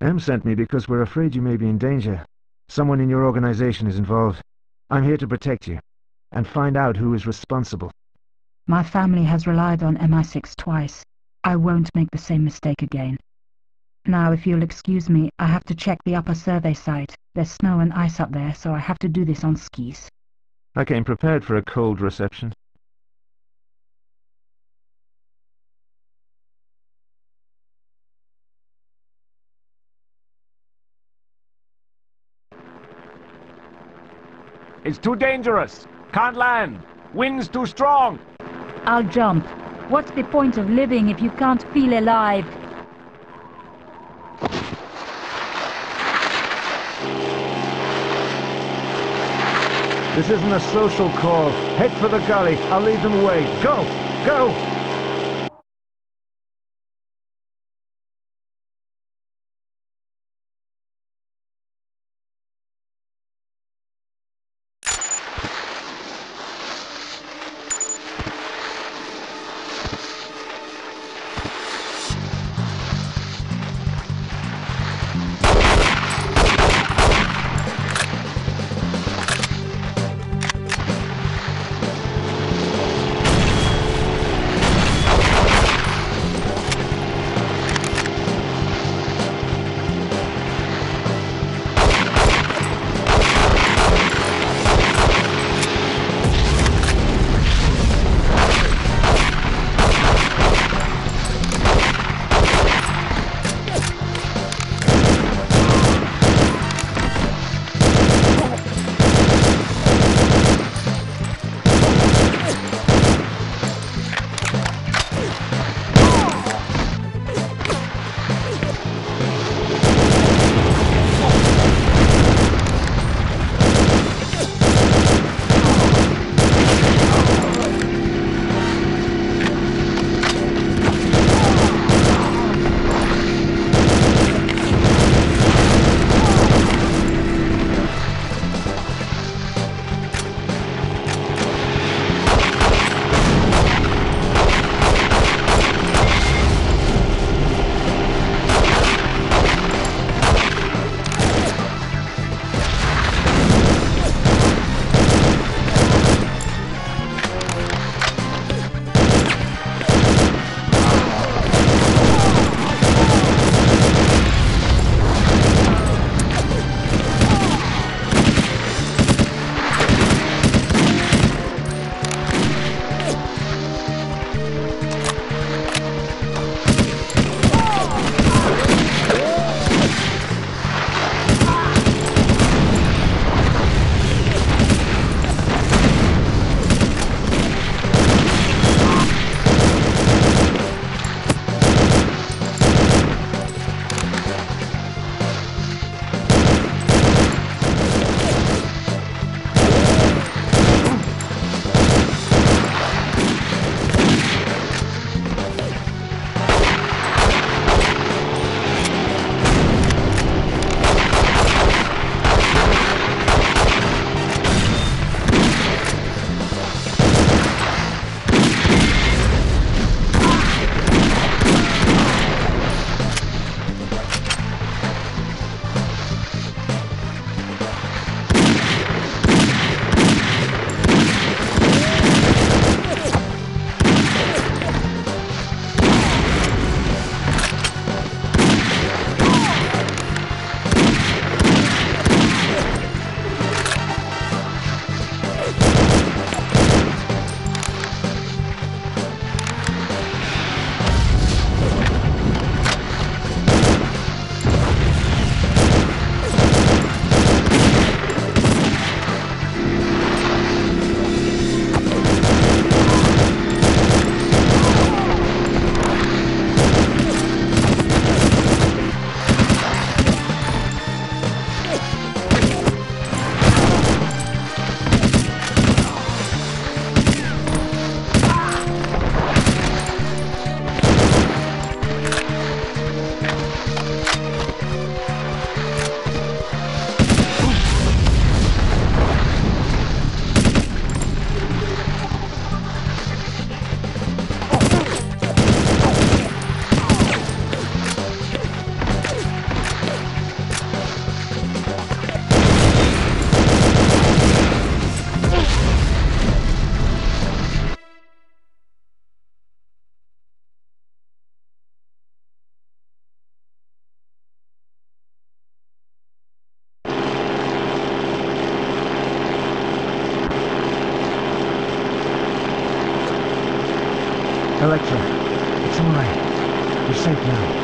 M sent me because we're afraid you may be in danger. Someone in your organization is involved. I'm here to protect you, and find out who is responsible. My family has relied on MI6 twice. I won't make the same mistake again. Now, if you'll excuse me, I have to check the upper survey site. There's snow and ice up there, so I have to do this on skis. I came prepared for a cold reception. It's too dangerous. Can't land. Wind's too strong. I'll jump. What's the point of living if you can't feel alive? This isn't a social call. Head for the gully. I'll lead them away. Go! Go! Elektra, it's alright. You're safe now.